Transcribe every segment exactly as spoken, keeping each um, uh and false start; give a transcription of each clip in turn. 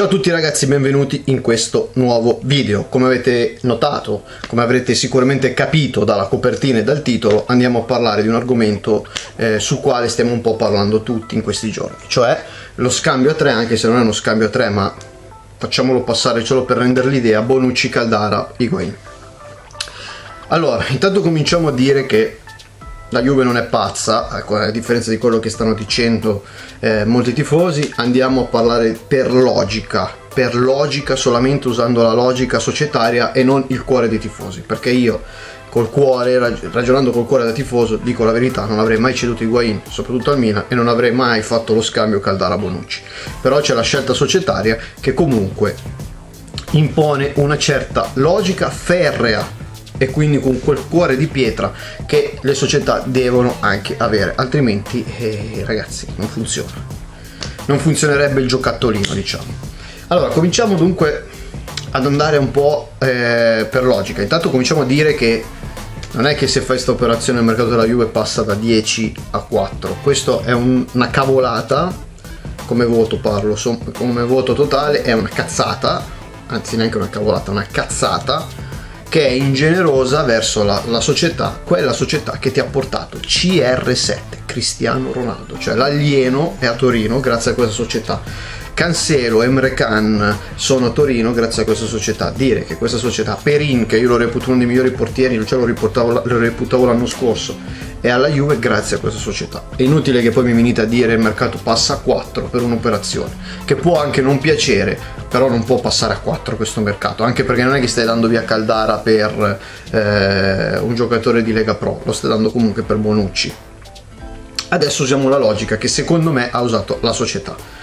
Ciao a tutti ragazzi, benvenuti in questo nuovo video. Come avete notato, come avrete sicuramente capito dalla copertina e dal titolo, andiamo a parlare di un argomento eh, sul quale stiamo un po' parlando tutti in questi giorni, cioè lo scambio a tre, anche se non è uno scambio a tre, ma facciamolo passare solo per rendere l'idea: Bonucci, Caldara, Higuaín. Allora, intanto cominciamo a dire che la Juve non è pazza, ecco, a differenza di quello che stanno dicendo eh, molti tifosi. Andiamo a parlare per logica, per logica, solamente usando la logica societaria e non il cuore dei tifosi, perché io col cuore, ragionando col cuore da tifoso, dico la verità, non avrei mai ceduto Higuaín, soprattutto al Milan, e non avrei mai fatto lo scambio Caldara-Bonucci. Però c'è la scelta societaria che comunque impone una certa logica ferrea, e quindi con quel cuore di pietra che le società devono anche avere, altrimenti eh, ragazzi non funziona, non funzionerebbe il giocattolino, diciamo. Allora cominciamo dunque ad andare un po' eh, per logica. Intanto cominciamo a dire che non è che se fai questa operazione il mercato della Juve passa da dieci a quattro, questo è un, una cavolata, come voto parlo, so, come voto totale è una cazzata, anzi neanche una cavolata, una cazzata, che è ingenerosa verso la, la società, quella società che ti ha portato C R sette, Cristiano Ronaldo, cioè l'alieno è a Torino grazie a questa società. Cancelo, Emre Can sono a Torino grazie a questa società. Dire che questa società, Perin, che io lo reputo uno dei migliori portieri, cioè lo, riportavo, lo reputavo l'anno scorso, è alla Juve grazie a questa società. È inutile che poi mi venite a dire il mercato passa a quattro per un'operazione, che può anche non piacere, però non può passare a quattro questo mercato, anche perché non è che stai dando via Caldara per eh, un giocatore di Lega Pro, lo stai dando comunque per Bonucci. Adesso usiamo la logica che secondo me ha usato la società.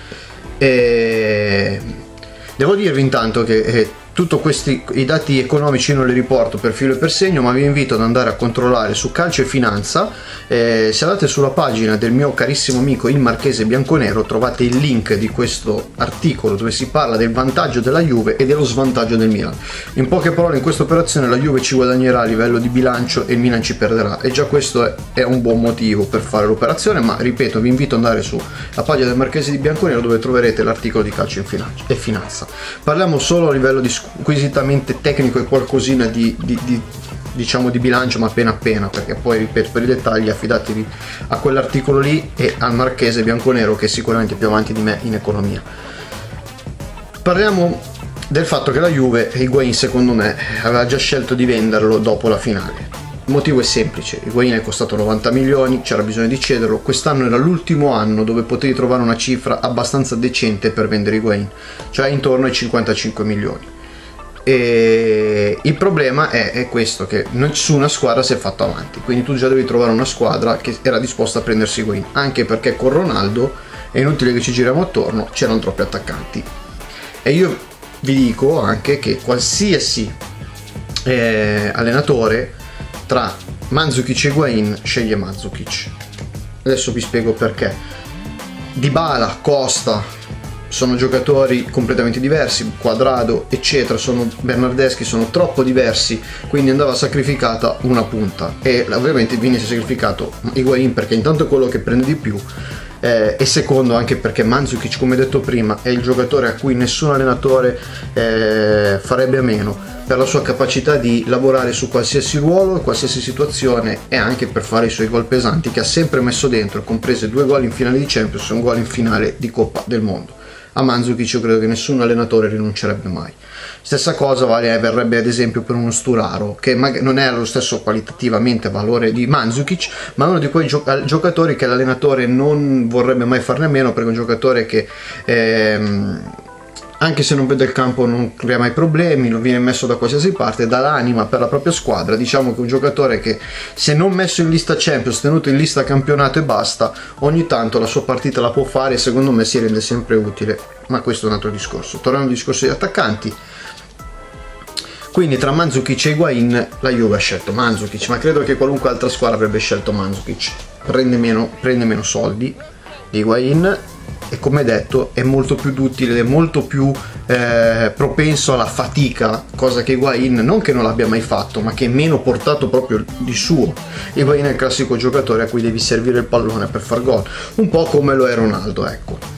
E devo dirvi intanto che eh, tutti questi i dati economici non li riporto per filo e per segno, ma vi invito ad andare a controllare su Calcio e Finanza. Eh, se andate sulla pagina del mio carissimo amico il Marchese Bianconero trovate il link di questo articolo dove si parla del vantaggio della Juve e dello svantaggio del Milan. In poche parole, in questa operazione la Juve ci guadagnerà a livello di bilancio e il Milan ci perderà, e già questo è, è un buon motivo per fare l'operazione. Ma ripeto, vi invito ad andare sulla pagina del Marchese di Bianconero dove troverete l'articolo di Calcio e Finanza. Parliamo solo a livello di squisitamente tecnico e qualcosina di, di, di diciamo di bilancio, ma appena appena, perché poi ripeto, per i dettagli affidatevi a quell'articolo lì e al Marchese Bianconero, che è sicuramente più avanti di me in economia. Parliamo del fatto che la Juve, Higuaín secondo me aveva già scelto di venderlo dopo la finale. Il motivo è semplice: Higuaín è costato novanta milioni, c'era bisogno di cederlo, quest'anno era l'ultimo anno dove potevi trovare una cifra abbastanza decente per vendere Higuaín, cioè intorno ai cinquantacinque milioni. E il problema è, è questo, che nessuna squadra si è fatta avanti, quindi tu già devi trovare una squadra che era disposta a prendersi Higuaín, anche perché con Ronaldo è inutile che ci giriamo attorno, c'erano troppi attaccanti. E io vi dico anche che qualsiasi eh, allenatore tra Mandzukic e Higuaín sceglie Mandzukic. Adesso vi spiego perché. Dybala, Costa sono giocatori completamente diversi, Cuadrado eccetera, sono Bernardeschi, sono troppo diversi, quindi andava sacrificata una punta, e ovviamente viene sacrificato Higuaín perché intanto è quello che prende di più, eh, e secondo anche perché Mandzukic, come detto prima, è il giocatore a cui nessun allenatore eh, farebbe a meno, per la sua capacità di lavorare su qualsiasi ruolo, in qualsiasi situazione, e anche per fare i suoi gol pesanti che ha sempre messo dentro, comprese due gol in finale di Champions e un gol in finale di Coppa del Mondo. A Mandzukic io credo che nessun allenatore rinuncerebbe mai. Stessa cosa vale, verrebbe ad esempio per uno Sturaro, che non è lo stesso qualitativamente valore di Mandzukic, ma uno di quei gio giocatori che l'allenatore non vorrebbe mai farne a meno, perché è un giocatore che ehm, anche se non vede il campo non crea mai problemi, lo viene messo da qualsiasi parte, dà l'anima per la propria squadra. Diciamo che è un giocatore che, se non messo in lista Champions, tenuto in lista campionato e basta, ogni tanto la sua partita la può fare e secondo me si rende sempre utile, ma questo è un altro discorso. Torniamo al discorso degli attaccanti. Quindi tra Mandzukic e Higuaín la Juve ha scelto Mandzukic, ma credo che qualunque altra squadra avrebbe scelto Mandzukic. Prende meno, prende meno soldi di Higuaín e, come detto, è molto più duttile, è molto più eh, propenso alla fatica, cosa che Higuaín non che non l'abbia mai fatto, ma che è meno portato proprio di suo. Higuaín è il classico giocatore a cui devi servire il pallone per far gol, un po' come lo è Ronaldo, ecco.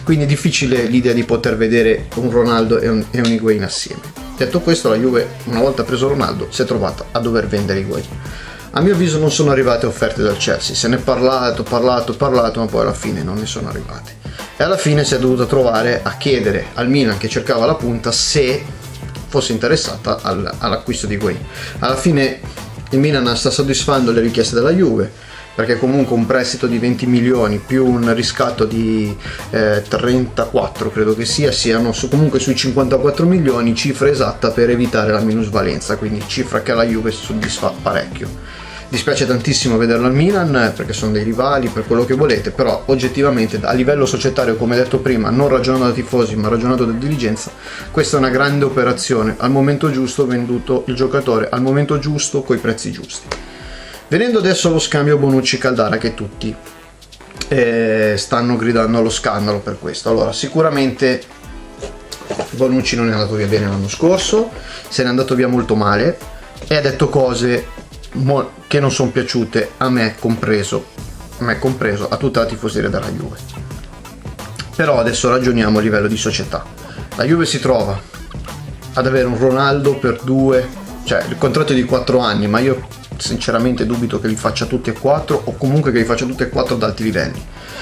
quindi è difficile l'idea di poter vedere un Ronaldo e un, e un Higuain assieme. Detto questo, la Juve, una volta preso Ronaldo, si è trovata a dover vendere Higuain. A mio avviso non sono arrivate offerte dal Chelsea, se ne è parlato, parlato, parlato, ma poi alla fine non ne sono arrivate. E alla fine si è dovuta trovare a chiedere al Milan, che cercava la punta, se fosse interessata al, all'acquisto di Higuain. Alla fine il Milan sta soddisfando le richieste della Juve, perché comunque un prestito di venti milioni più un riscatto di eh, trentaquattro credo che sia, siano su, comunque sui cinquantaquattro milioni, cifra esatta per evitare la minusvalenza, quindi cifra che alla Juve soddisfa parecchio. Dispiace tantissimo vederlo al Milan perché sono dei rivali, per quello che volete, però oggettivamente a livello societario, come detto prima, non ragionando da tifosi ma ragionando da dirigenza, questa è una grande operazione, al momento giusto venduto il giocatore, al momento giusto coi prezzi giusti. Venendo adesso allo scambio Bonucci-Caldara, che tutti eh, stanno gridando allo scandalo per questo. Allora, sicuramente Bonucci non è andato via bene l'anno scorso, se n'è andato via molto male e ha detto cose che non sono piaciute a me compreso, a me compreso, a tutta la tifoseria della Juve. Però adesso ragioniamo a livello di società. La Juve si trova ad avere un Ronaldo per due, cioè il contratto è di quattro anni, ma io sinceramente dubito che li faccia tutti e quattro, o comunque che li faccia tutti e quattro ad alti livelli.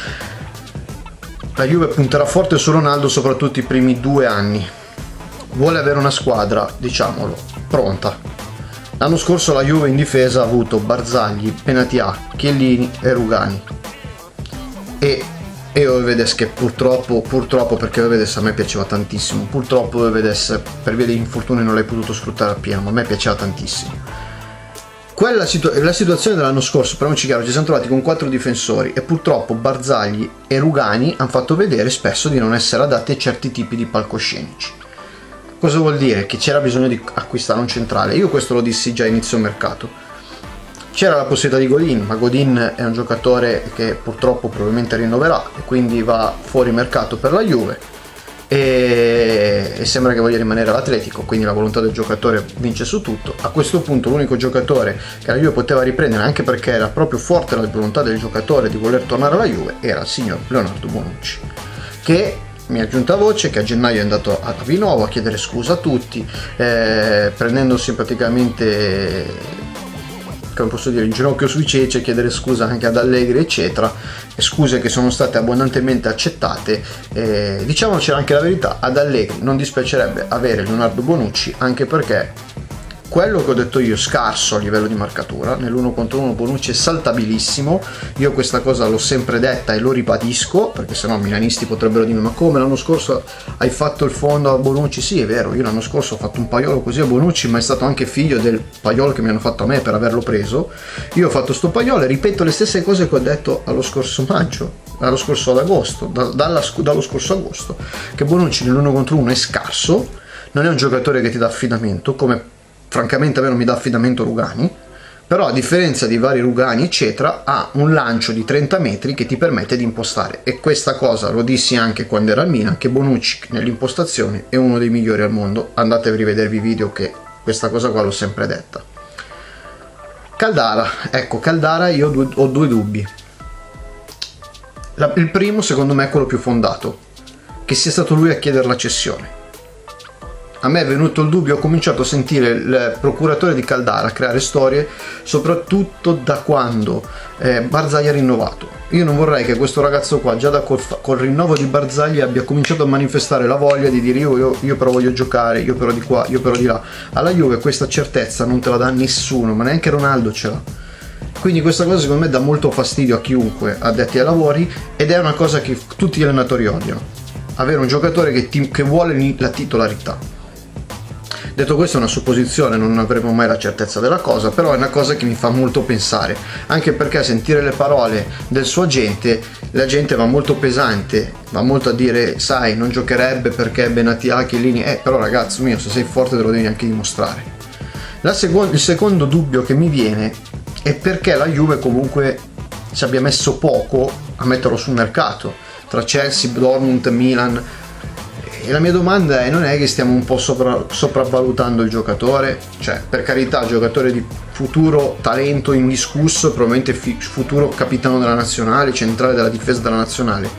La Juve punterà forte su Ronaldo soprattutto i primi due anni. Vuole avere una squadra, diciamolo, pronta. L'anno scorso la Juve in difesa ha avuto Barzagli, Benatia, Chiellini e Rugani. E, e Euvedes, che purtroppo, purtroppo perché Euvedes a me piaceva tantissimo, purtroppo Euvedes per via degli infortuni non l'hai potuto sfruttare appieno, ma a me piaceva tantissimo. Quella situ- la situazione dell'anno scorso, parliamoci chiaro, ci siamo trovati con quattro difensori e purtroppo Barzagli e Rugani hanno fatto vedere spesso di non essere adatti a certi tipi di palcoscenici. Cosa vuol dire? Che c'era bisogno di acquistare un centrale. Io questo lo dissi già a inizio mercato. C'era la possibilità di Godin, ma Godin è un giocatore che purtroppo probabilmente rinnoverà e quindi va fuori mercato per la Juve e, e sembra che voglia rimanere all'Atletico, quindi la volontà del giocatore vince su tutto. A questo punto l'unico giocatore che la Juve poteva riprendere, anche perché era proprio forte la volontà del giocatore di voler tornare alla Juve, era il signor Leonardo Bonucci, che mi è giunta voce che a gennaio è andato a Vinovo a chiedere scusa a tutti, eh, prendendosi praticamente, come posso dire, in ginocchio sui cece, chiedere scusa anche ad Allegri eccetera, scuse che sono state abbondantemente accettate. Eh, diciamoci anche la verità, ad Allegri non dispiacerebbe avere Leonardo Bonucci, anche perché quello che ho detto io, scarso a livello di marcatura, nell'uno contro uno Bonucci è saltabilissimo, io questa cosa l'ho sempre detta e lo ribadisco, perché sennò i milanisti potrebbero dire ma come l'anno scorso hai fatto il fondo a Bonucci? Sì, è vero, io l'anno scorso ho fatto un paiolo così a Bonucci, ma è stato anche figlio del paiolo che mi hanno fatto a me per averlo preso. Io ho fatto sto paiolo e ripeto le stesse cose che ho detto allo scorso maggio, allo scorso ad agosto, da, dalla, dallo scorso agosto, che Bonucci nell'uno contro uno è scarso, non è un giocatore che ti dà affidamento, come francamente a me non mi dà affidamento Rugani, però a differenza di vari Rugani eccetera ha un lancio di trenta metri che ti permette di impostare, e questa cosa lo dissi anche quando era al Milan, che Bonucci nell'impostazione è uno dei migliori al mondo. Andate a rivedervi i video che questa cosa qua l'ho sempre detta. Caldara, ecco Caldara io ho due, ho due dubbi. La, il primo secondo me è quello più fondato, che sia stato lui a chiedere la cessione. A me è venuto il dubbio, ho cominciato a sentire il procuratore di Caldara creare storie, soprattutto da quando eh, Barzagli ha rinnovato. Io non vorrei che questo ragazzo qua, già da col, col rinnovo di Barzagli, abbia cominciato a manifestare la voglia di dire io, io, io però voglio giocare, io però di qua, io però di là. Alla Juve questa certezza non te la dà nessuno, ma neanche Ronaldo ce l'ha. Quindi questa cosa secondo me dà molto fastidio a chiunque addetti ai lavori, ed è una cosa che tutti gli allenatori odiano. Avere un giocatore che, ti, che vuole la titolarità. Detto questo è una supposizione, non avremo mai la certezza della cosa, però è una cosa che mi fa molto pensare, anche perché a sentire le parole del suo agente, l'agente va molto pesante, va molto a dire sai non giocherebbe perché Benatia, Chiellini, eh però ragazzo mio se sei forte te lo devi anche dimostrare. La seco- il secondo dubbio che mi viene è perché la Juve comunque ci abbia messo poco a metterlo sul mercato, tra Chelsea, Dortmund, Milan. E la mia domanda è, non è che stiamo un po' sopra, sopravvalutando il giocatore? Cioè, per carità, giocatore di futuro talento indiscusso, probabilmente fi, futuro capitano della nazionale, centrale della difesa della nazionale,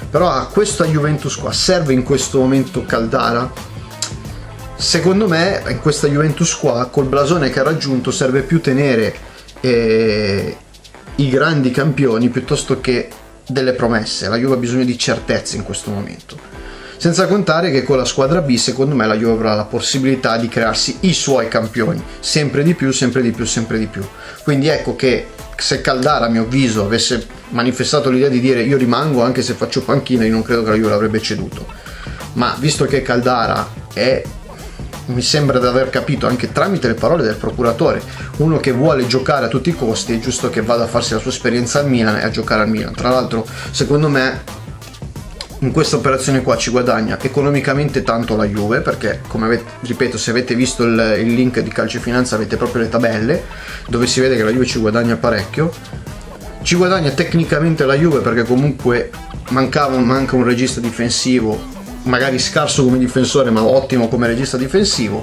però a questa Juventus qua serve in questo momento Caldara? Secondo me in questa Juventus qua, col blasone che ha raggiunto, serve più tenere eh, i grandi campioni piuttosto che delle promesse. La Juve ha bisogno di certezze in questo momento, senza contare che con la squadra B secondo me la Juve avrà la possibilità di crearsi i suoi campioni sempre di più, sempre di più, sempre di più. Quindi ecco che se Caldara, a mio avviso, avesse manifestato l'idea di dire io rimango anche se faccio panchina, io non credo che la Juve l'avrebbe ceduto. Ma visto che Caldara è, mi sembra di aver capito anche tramite le parole del procuratore, uno che vuole giocare a tutti i costi, è giusto che vada a farsi la sua esperienza al Milan e a giocare al Milan. Tra l'altro secondo me in questa operazione qua ci guadagna economicamente tanto la Juve, perché come avete, ripeto, se avete visto il, il link di Calcio e Finanza avete proprio le tabelle dove si vede che la Juve ci guadagna parecchio. Ci guadagna tecnicamente la Juve perché comunque mancava, manca un regista difensivo, magari scarso come difensore ma ottimo come regista difensivo.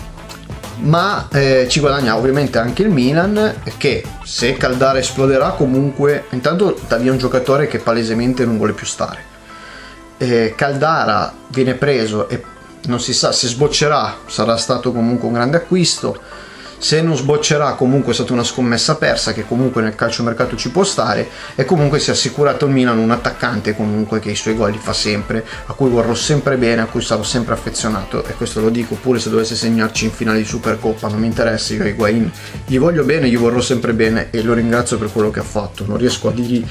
Ma eh, ci guadagna ovviamente anche il Milan, che se Caldara esploderà comunque intanto dà via un giocatore che palesemente non vuole più stare. eh, Caldara viene preso e non si sa se sboccerà, sarà stato comunque un grande acquisto. Se non sboccerà comunque è stata una scommessa persa, che comunque nel calciomercato ci può stare, e comunque si è assicurato il Milan un attaccante comunque che i suoi gol li fa sempre, a cui vorrò sempre bene, a cui sarò sempre affezionato, e questo lo dico pure se dovesse segnarci in finale di Supercoppa, non mi interessa, io a Higuain gli voglio bene, gli vorrò sempre bene e lo ringrazio per quello che ha fatto, non riesco a dirgli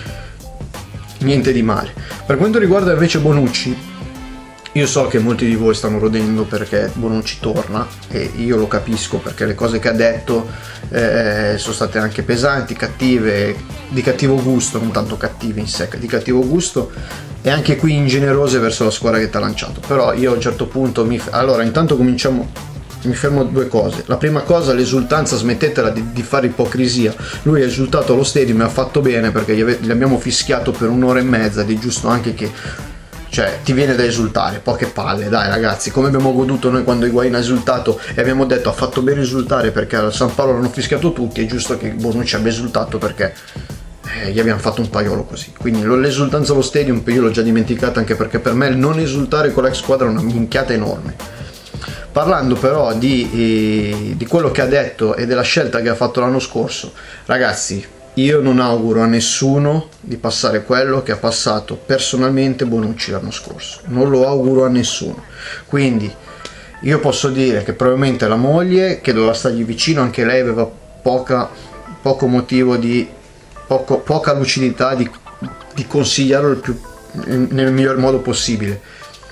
niente di male. Per quanto riguarda invece Bonucci, io so che molti di voi stanno rodendo perché Bonucci torna, e io lo capisco perché le cose che ha detto eh, sono state anche pesanti, cattive, di cattivo gusto, non tanto cattive in sé, di cattivo gusto, e anche qui ingenerose verso la squadra che ti ha lanciato. Però io a un certo punto mi... allora intanto cominciamo, mi fermo a due cose. La prima cosa, l'esultanza, smettetela di, di fare ipocrisia. Lui ha esultato allo stadium e ha fatto bene, perché gli, ave... gli abbiamo fischiato per un'ora e mezza, ed è giusto anche che, cioè, ti viene da esultare, poche palle, dai ragazzi, come abbiamo goduto noi quando Higuain ha esultato e abbiamo detto ha fatto bene esultare perché al San Paolo l'hanno fischiato tutti, è giusto che Bonucci abbia esultato perché eh, gli abbiamo fatto un paiolo così. Quindi l'esultanza allo stadium io l'ho già dimenticata, anche perché per me il non esultare con l'ex squadra è una minchiata enorme. Parlando però di, eh, di quello che ha detto e della scelta che ha fatto l'anno scorso, ragazzi, io non auguro a nessuno di passare quello che ha passato personalmente Bonucci l'anno scorso, non lo auguro a nessuno. Quindi io posso dire che probabilmente la moglie, che doveva stargli vicino, anche lei aveva poca, poco motivo di poco, poca lucidità di, di consigliarlo il più, nel miglior modo possibile.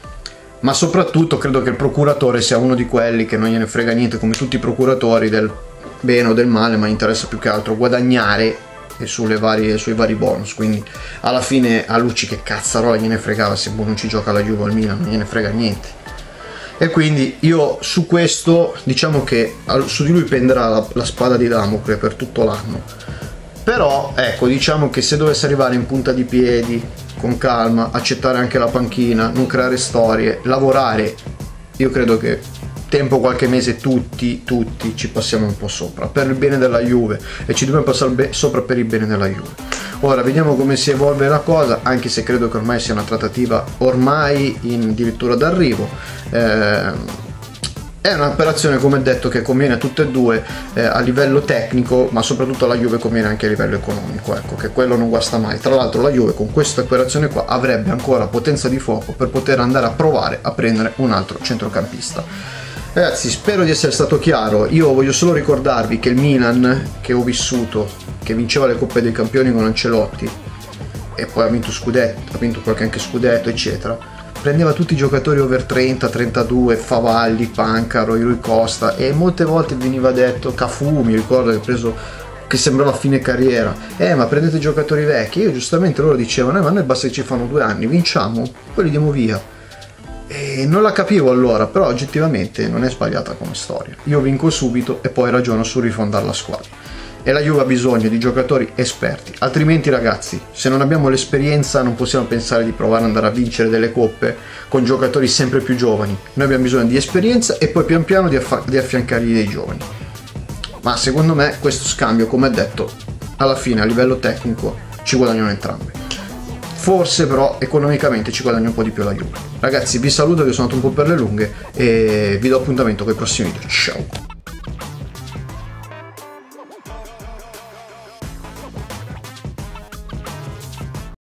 Ma soprattutto credo che il procuratore sia uno di quelli che non gliene frega niente, come tutti i procuratori, del bene o del male, ma interessa più che altro guadagnare e sulle varie, sui vari bonus. Quindi alla fine a Lucci che cazzarola gliene fregava se Bonucci gioca alla Juve o al Milan, non gliene frega niente. E quindi io su questo diciamo che su di lui penderà la, la spada di Damocle per tutto l'anno. Però ecco, diciamo che se dovesse arrivare in punta di piedi, con calma, accettare anche la panchina, non creare storie, lavorare, io credo che tempo qualche mese tutti, tutti ci passiamo un po' sopra per il bene della Juve, e ci dobbiamo passare sopra per il bene della Juve. Ora vediamo come si evolve la cosa, anche se credo che ormai sia una trattativa ormai in addirittura d'arrivo. Eh, è un'operazione, come detto, che conviene a tutte e due eh, a livello tecnico, ma soprattutto alla Juve conviene anche a livello economico, ecco, che quello non guasta mai. Tra l'altro la Juve con questa operazione qua avrebbe ancora potenza di fuoco per poter andare a provare a prendere un altro centrocampista. Ragazzi, spero di essere stato chiaro. Io voglio solo ricordarvi che il Milan, che ho vissuto, che vinceva le Coppe dei Campioni con Ancelotti e poi ha vinto scudetto, ha vinto qualche anche scudetto eccetera, prendeva tutti i giocatori over trenta, trentadue, Favalli, Pancaro, Rui Costa, e molte volte veniva detto, Cafu mi ricordo che ha preso, che sembrava fine carriera, eh ma prendete giocatori vecchi. Io giustamente loro dicevano, eh ma noi basta che ci fanno due anni, vinciamo, poi li diamo via. E non la capivo allora, però oggettivamente non è sbagliata come storia. Io vinco subito e poi ragiono su rifondare la squadra. E la Juve ha bisogno di giocatori esperti, altrimenti ragazzi, se non abbiamo l'esperienza non possiamo pensare di provare ad andare a vincere delle coppe con giocatori sempre più giovani. Noi abbiamo bisogno di esperienza e poi pian piano di, aff- di affiancargli dei giovani. Ma secondo me questo scambio, come detto, alla fine a livello tecnico ci guadagnano entrambi. forse però economicamente ci guadagna un po' di più la Juve. Ragazzi, vi saluto, che sono andato un po' per le lunghe e vi do appuntamento con i prossimi video. Ciao!